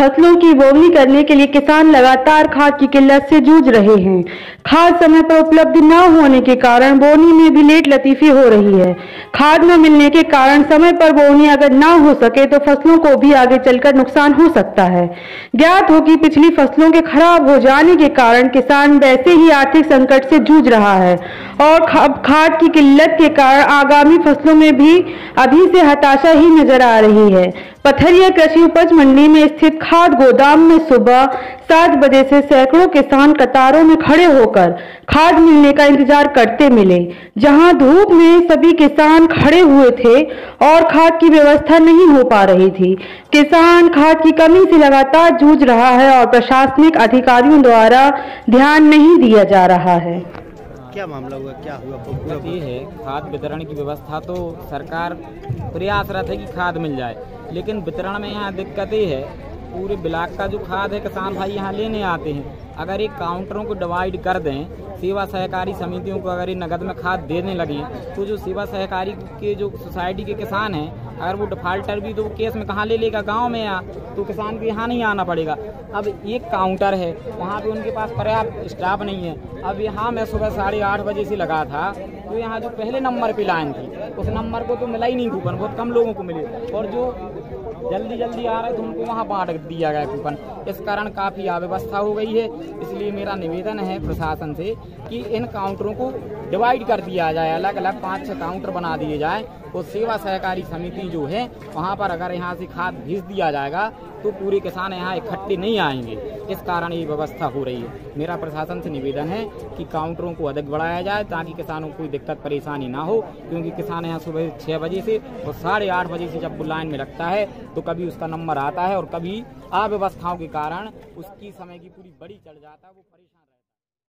फसलों की बोवनी करने के लिए किसान लगातार खाद की किल्लत से जूझ रहे हैं। खाद समय पर उपलब्ध न होने के कारण बोवनी में भी लेट लतीफी हो रही है। खाद न मिलने के कारण समय पर बोवनी अगर न हो सके तो फसलों को भी आगे चलकर नुकसान हो सकता है। ज्ञात हो कि पिछली फसलों के खराब हो जाने के कारण किसान वैसे ही आर्थिक संकट से जूझ रहा है और खाद की किल्लत के कारण आगामी फसलों में भी अभी से हताशा ही नजर आ रही है। पथरिया कृषि उपज मंडी में स्थित खाद गोदाम में सुबह 7 बजे से सैकड़ों किसान कतारों में खड़े होकर खाद मिलने का इंतजार करते मिले। जहां धूप में सभी किसान खड़े हुए थे और खाद की व्यवस्था नहीं हो पा रही थी। किसान खाद की कमी से लगातार जूझ रहा है और प्रशासनिक अधिकारियों द्वारा ध्यान नहीं दिया जा रहा है। क्या मामला हुआ, क्या हुआ? ये है, खाद वितरण की व्यवस्था तो सरकार प्रयासरत है कि खाद मिल जाए, लेकिन वितरण में यहाँ दिक्कत ये है, पूरे ब्लॉक का जो खाद है किसान भाई यहाँ लेने आते हैं। अगर एक काउंटरों को डिवाइड कर दें, सेवा सहकारी समितियों को अगर ये नगद में खाद देने लगे तो जो सेवा सहकारी के जो सोसाइटी के किसान हैं, अगर वो डिफाल्टर भी तो केस में कहाँ ले लेगा, गांव में या तो किसान को यहाँ नहीं आना पड़ेगा। अब एक काउंटर है, वहाँ पे उनके पास पर्याप्त स्टाफ नहीं है। अब यहाँ मैं सुबह 8:30 बजे से लगा था, तो यहाँ जो पहले नंबर पे लाइन थी उस नंबर को तो मिला ही नहीं कूपन, बहुत कम लोगों को मिले, और जो जल्दी आ रहे थे उनको वहाँ बांट दिया गया कूपन। इस कारण काफ़ी अव्यवस्था हो गई है। इसलिए मेरा निवेदन है प्रशासन से कि इन काउंटरों को डिवाइड कर दिया जाए, अलग अलग 5-6 काउंटर बना दिए जाए और सेवा सहकारी समिति जो है वहाँ पर अगर यहाँ से खाद भेज दिया जाएगा तो पूरे किसान यहाँ इकट्ठे नहीं आएंगे। इस कारण ये व्यवस्था हो रही है। मेरा प्रशासन से निवेदन है कि काउंटरों को अधिक बढ़ाया जाए ताकि किसानों को कोई दिक्कत परेशानी ना हो, क्योंकि किसान यहाँ सुबह 6 बजे से और 8:30 बजे से जब वो लाइन में लगता है तो कभी उसका नंबर आता है और कभी अव्यवस्थाओं के कारण उसकी समय की पूरी बड़ी चढ़ जाता है, वो परेशान रहता है।